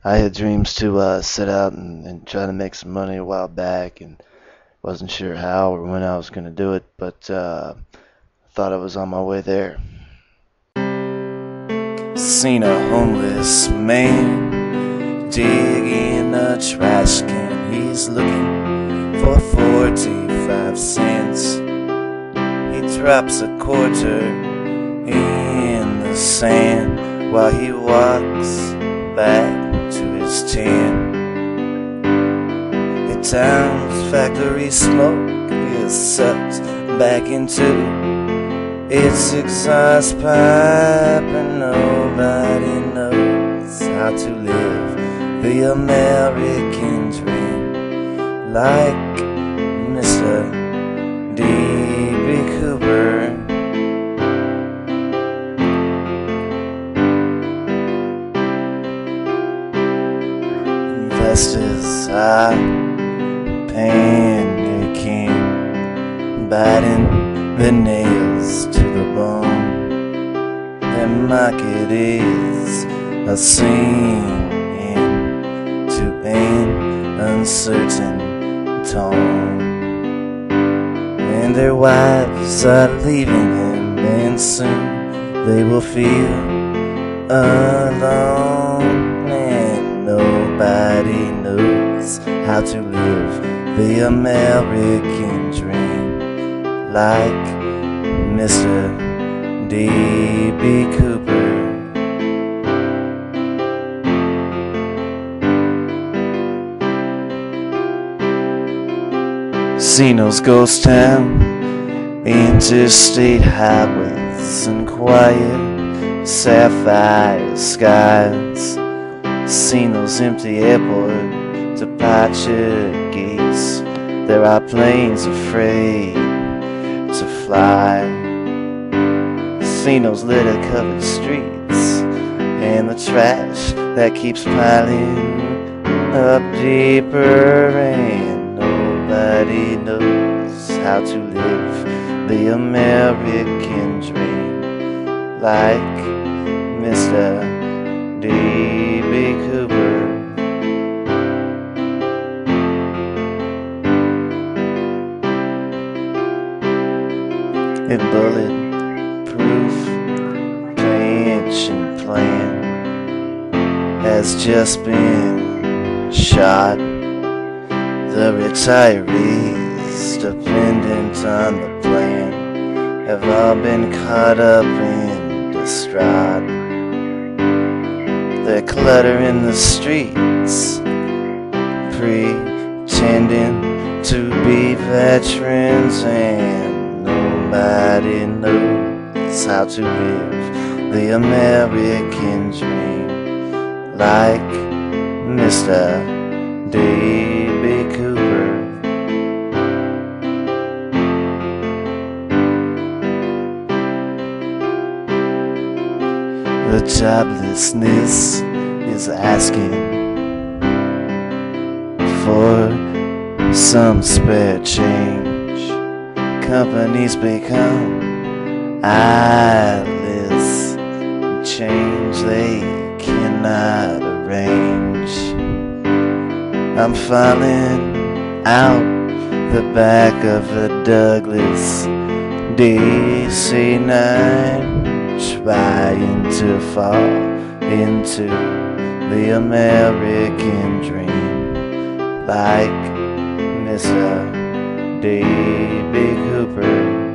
I had dreams to set out and try to make some money a while back, and wasn't sure how or when I was going to do it, but thought I was on my way there. Seen a homeless man digging a trash can. He's looking for 45 cents. He drops a quarter in the sand while he walks back to his tent. The town's factory smoke is sucked back into its exhaust pipe, and nobody knows how to live the American dream like Mr. D.B. Cooper. Investors are panicking, biting the nails to the bone. Their market is a singing to an uncertain tone, and their wives are leaving them, and soon they will feel alone, and nobody knows how to live the American dream like Mr. D.B. Cooper. Casinos, ghost town, interstate highways, and quiet sapphire skies. Casinos, empty airport, departure gates. There are planes afraid to fly. Casinos, litter covered streets, and the trash that keeps piling up deeper, and nobody knows how to live the American dream like Mr. D.B. Cooper. A bulletproof pension plan has just been shot. The retirees dependent on the plan have all been caught up in distraught. They're cluttering the streets, pretending to be veterans, and nobody knows how to live the American dream like Mr. D.B. Cooper. The joblessness is asking for some spare change. Companies become eyeless, change they cannot arrange. I'm falling out the back of a Douglas DC-9, trying to fall into the American dream like Mr. D.B. Cooper.